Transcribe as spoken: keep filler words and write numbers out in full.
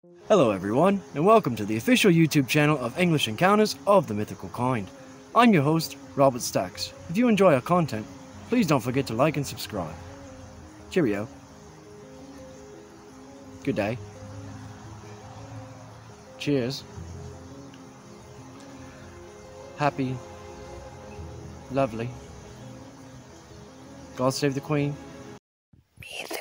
Hello everyone, and welcome to the official YouTube channel of English Encounters of the Mythical Kind. I'm your host, Robert Stacks. If you enjoy our content, please don't forget to like and subscribe. Cheerio. Good day. Cheers. Happy. Lovely. God save the Queen.